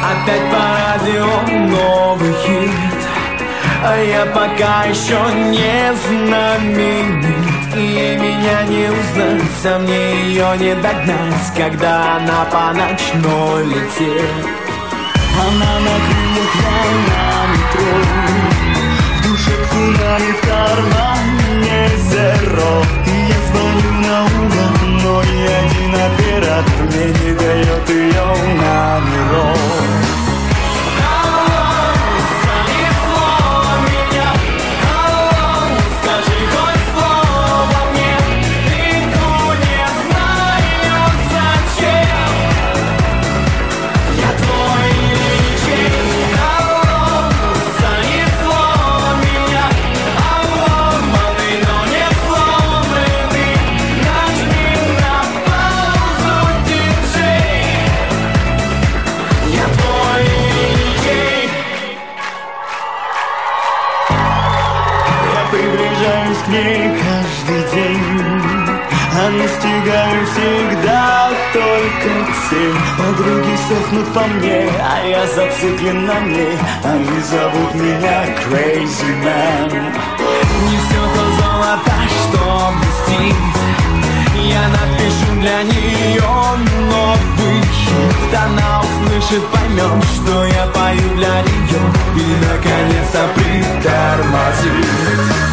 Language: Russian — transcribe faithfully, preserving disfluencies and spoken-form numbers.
Опять по радио новый хит, а я пока еще не знаменит. И меня не узнать, а мне ее не догнать, когда она по ночной летит. Она на крыльях волна метро, в душе цунами, в кармане зеро. И я звоню на угол, но ни один оператор мне не дает ее номеров. Приближаюсь к ней каждый день, а настигаю всегда только тень. Подруги сохнут по мне, а я зациклен на ней. Они зовут меня Crazy Man. Не все то золото, что блестит, я напишу для нее новый хит. Она услышит, поймет, что я пою для нее, и наконец-то притормозит.